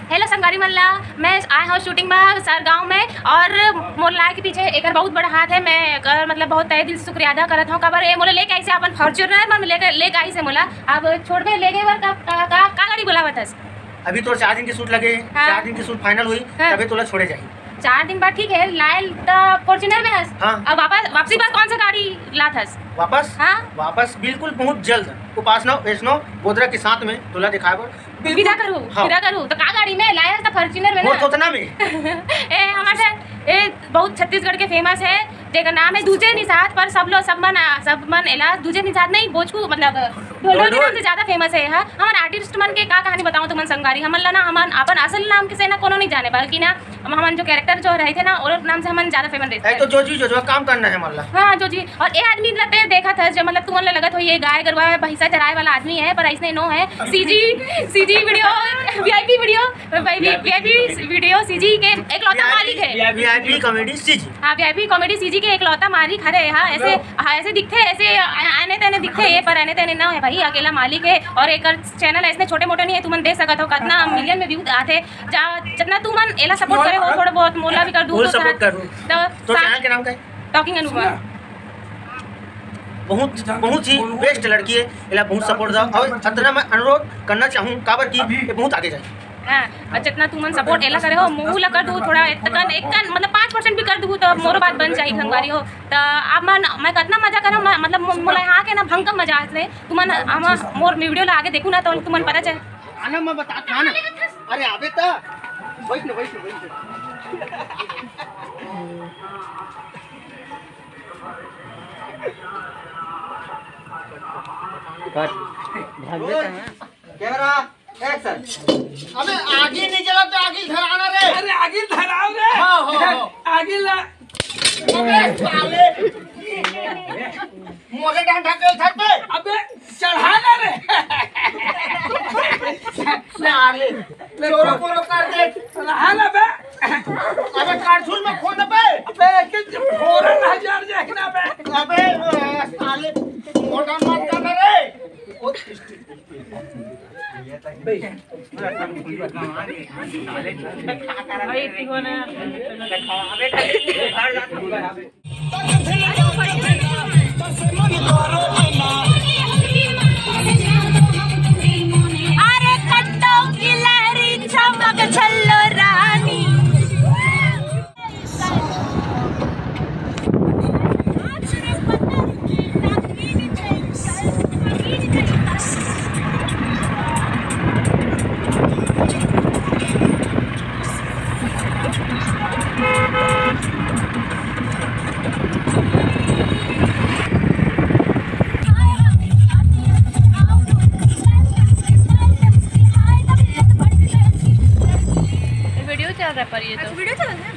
Hello Sangari मल्ला, मैं आया हूँ शूटिंग में सर गाँव में और मोला के पीछे एक बहुत बड़ा हाथ है। मैं मतलब बहुत तहे दिल से शुक्रिया अदा करत हूँ। कबर मोला लेके आई से अपन फॉर्च्यूनर में लेके आई से मोला अब छोड़ के ले गए का गाड़ी बुलावत है। अभी तो 4 दिन की शूट लगे। हाँ। 4 दिन की शूट फाइनल हुई। हाँ। तभी तोला छोड़े जाए 4 दिन बाद ठीक है लायल फॉर्च्यूनर में हस। हाँ। अब वापसी बार कौन सा गाड़ी लात हस वापस? हाँ वापस बिल्कुल बहुत जल्द उपासना वैष्णव गोदरा के साथ में तोला दिखाए विदा करूँ। हाँ। विदा करूँ तो का गाड़ी में लायल था फॉर्च्यूनर में ना में ए हमारे ए बहुत छत्तीसगढ़ के फेमस है जेका नाम है दूजे निषाद पर सब मन एला दूजे निषाद नहीं भोजपुर मतलब ढोल के नाम से ज्यादा फेमस है। हाँ हमारे आर्टिस्ट मन के का कहानी बताऊं तुमन संगारी हमन ला ना हमन अपन असल नाम के से ना कोनो नहीं जाने बल्कि ना हमन जो कैरेक्टर जो रहे थे ना और नाम से हमन ज्यादा फेमस रहते हैं। तो जो काम करना है मल्ला। हाँ जो जी और ये आदमी रहते देखा था जो मतलब तुमन लगत हो ये गाय गरवा भैंसा चराए वाला आदमी है पर ऐसे नो है CG video VIP video CG के एकलौता मालिक है। VIP comedy CG. हाँ वीआईपी कॉमेडी सीजी के एकलौता मालिक हरे। हाँ ऐसे दिखते ऐसे आने तेने दिखते ये पर आने तेने ना है भाई अकेला मालिक है और एक चैनल ऐसे छोटे मोटे नहीं है तुमन देख सकत हो कितना मिलियन में व्यू आते जितना तुमन एला सपोर्ट करे हो थोड़ा बहुत मोला भी कर दूं तो चैनल के नाम क्या है? टॉकिंग अनुपमा। बहुत ही बेस्ट लड़की है एला बहुत सपोर्ट दो और अतना मैं अनुरोध करना चाहूँ काबर की ये बहुत आगे जाए। हाँ जितना तुमन सपोर्ट एला करे हो मुँह ला कर दूँ थोड़ा एक मतलब 5% भी कर दूँ तो मोर बात बन जाए संगारी हो तो अब मैं कितना मजा करूँ मतलब मोला यहाँ के ना भंग मजा आते तुमन मोर वीडियो ला आगे देखूँ ना तो तुमन पता चले आना मैं बता था ना। अरे आबे तो बैठ कैमरा एक्शन। अबे आगे नहीं चला तो आगे धराना रे। अरे आगे धराओ रे। हाँ आगे ला। अबे साले मोरे डांडा के छत पे अबे चढ़ाना रे। साले चोरो कर दे चढ़ाना बे। अबे कारछुल में खोद बे। अबे कि फोरन हजार देखना बे। अबे साले मोटा मत कर रे। अरे कट्टों की लहरी चमक छल्लो रानी पर ये तो वीडियो चल रहा है।